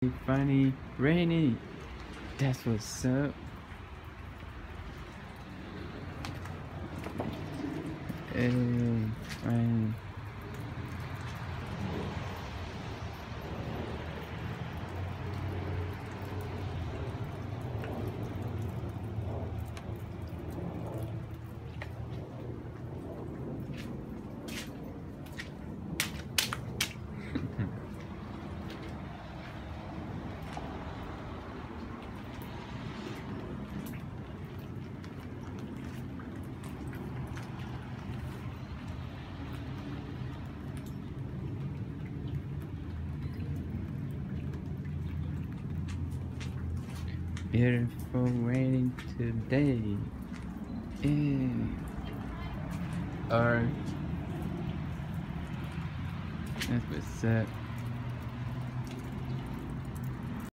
Funny, rainy. That's what's up. Fine. Beautiful rain today. Or that's what's up.